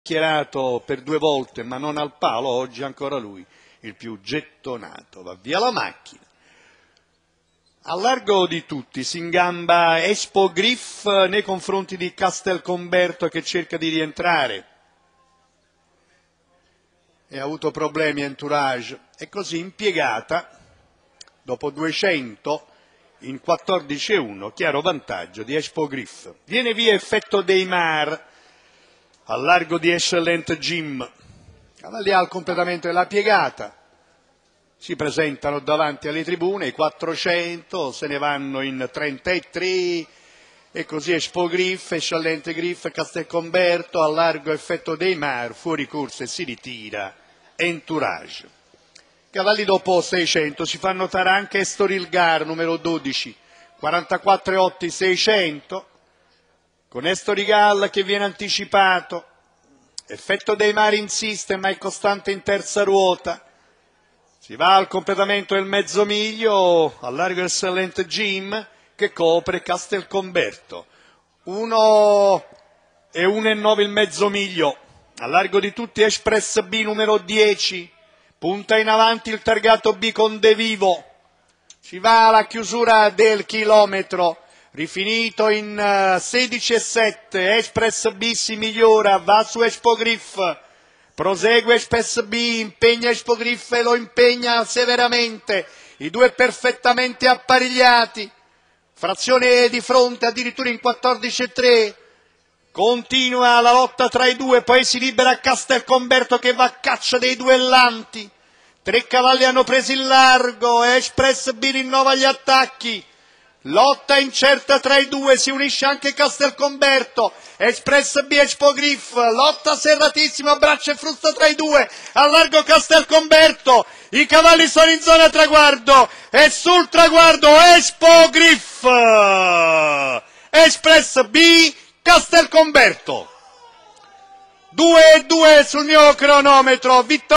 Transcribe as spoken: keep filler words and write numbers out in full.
Chierato per due volte ma non al palo, oggi ancora lui il più gettonato. Va via la macchina. A largo di tutti si ingamba Espo Griff nei confronti di Castelcomberto che cerca di rientrare e ha avuto problemi entourage e così impiegata dopo duecento in quattordici a uno, chiaro vantaggio di Espo Griff. Viene via Effetto Deimar al largo di Excellent Jim, cavalli al completamente della piegata, si presentano davanti alle tribune, i quattrocento se ne vanno in trentatré e così Espo Griff, Excellent Griff, Castelcomberto, al largo Effetto Deimar, fuori corsa e si ritira entourage. Cavalli dopo seicento si fa notare anche Estorilgar, numero dodici, quarantaquattro e otto seicento, con Estorigal che viene anticipato, Effetto Deimar insiste ma è costante in terza ruota, si va al completamento del mezzo miglio, al largo Excellent Jim che copre Castelcomberto, uno e uno e nove il mezzo miglio, al largo di tutti Express B numero dieci, punta in avanti il targato B con De Vivo, si va alla chiusura del chilometro, rifinito in sedici e sette, Express B si migliora, va su Espo Griff, prosegue Express B, impegna Espo Griff e lo impegna severamente, i due perfettamente apparigliati, frazione di fronte addirittura in quattordici e tre, continua la lotta tra i due, poi si libera Castelcomberto che va a caccia dei duellanti, tre cavalli hanno preso il largo, Express B rinnova gli attacchi, lotta incerta tra i due, si unisce anche Castelcomberto, Express B, Espo Griff, lotta serratissima, braccia e frusta tra i due, al largo Castelcomberto, i cavalli sono in zona traguardo, e sul traguardo Espo Griff, Express B, Castelcomberto, due e due sul mio cronometro, vittoria.